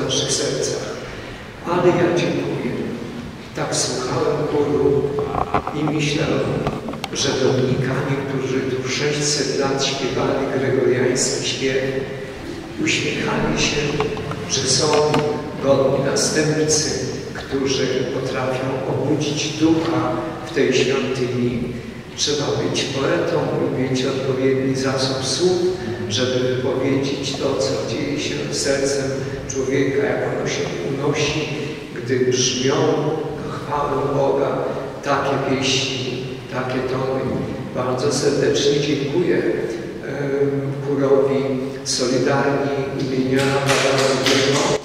naszych sercach. Ale ja dziękuję. Tak słuchałem chóru i myślałem, że dominikanie, którzy tu 600 lat śpiewali gregoriański śpiew, uśmiechali się, że są godni następcy, którzy potrafią obudzić ducha w tej świątyni. Trzeba być poetą i mieć odpowiedni zasób słów, żeby wypowiedzieć to, co dzieje się sercem człowieka, jak ono się unosi, gdy brzmią na chwałę Boga takie pieśni, takie tony. Bardzo serdecznie dziękuję chórowi Solidarni imienia Adama.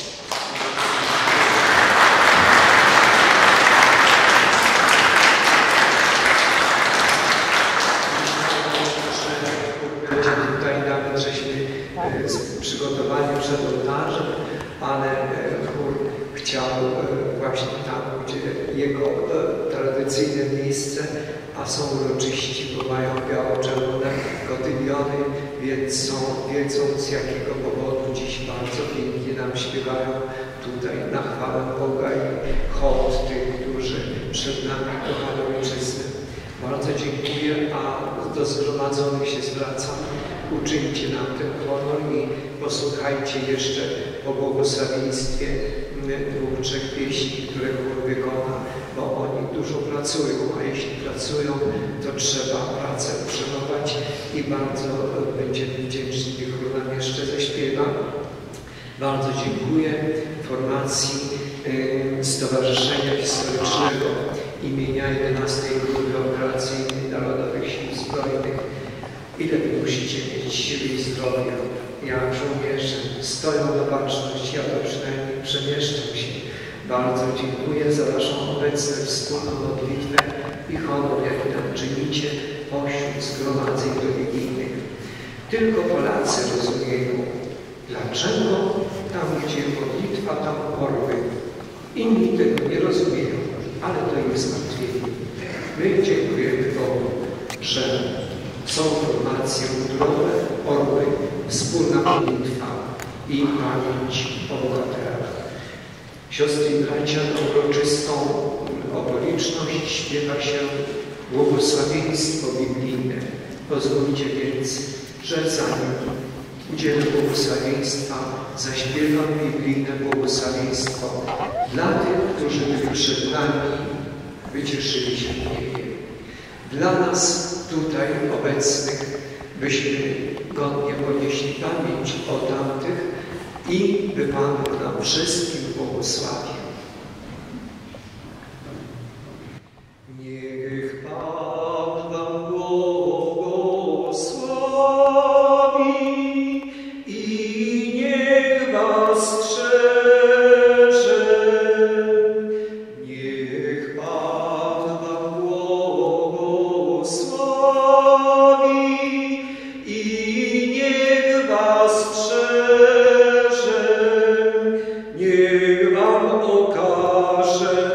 Przygotowani przed ołtarzem, ale chór chciał właśnie tam, gdzie jego tradycyjne miejsce, a są uroczyści, bo mają biało-czerwone kotyliony, więc wiedzą, z jakiego powodu dziś bardzo pięknie nam śpiewają tutaj na chwałę Boga i hołd tych, którzy przed nami kochali ojczyznę. Bardzo dziękuję, a do zgromadzonych się zwracam. Uczyńcie nam ten honor i posłuchajcie jeszcze po błogosławieństwie 2-3 pieśni, które chór wykona, bo oni dużo pracują, a jeśli pracują, to trzeba pracę uszanować i bardzo będziemy wdzięczni, gdy chór nam jeszcze zaśpiewa. Bardzo dziękuję formacji Stowarzyszenia Historycznego imienia 11 Grupy Operacyjnej Narodowych Sił Zbrojnych. Ile wy musicie mieć siły i zdrowia, jak żołnierze stoją na baczność, ja to przynajmniej przemieszczam się. Bardzo dziękuję za waszą obecność, wspólną modlitwę i honor, jaki nam czynicie pośród zgromadzeń religijnych. Tylko Polacy rozumieją, dlaczego tam, gdzie modlitwa, tam orły. Inni tego nie rozumieją, ale to jest zmartwienie. My dziękujemy Bogu, że są formacje mundurowe, orły, wspólna modlitwa i pamięć o bohaterach. Siostry i bracia, na uroczystą okoliczność śpiewa się błogosławieństwo biblijne. Pozwólcie więc, że zanim udzielę błogosławieństwa, zaśpiewam biblijne błogosławieństwo dla tych, którzy byli przed nami, wycieszyli się w niebie. Dla nas tutaj obecnych, byśmy godnie ponieśli pamięć o tamtych i by Pan nam wszystkim błogosławił. Niech Pan wam błogosławi i niech was strzeże. Niech Pan wam błogosławi i niech was strzeże. Niech wam okaże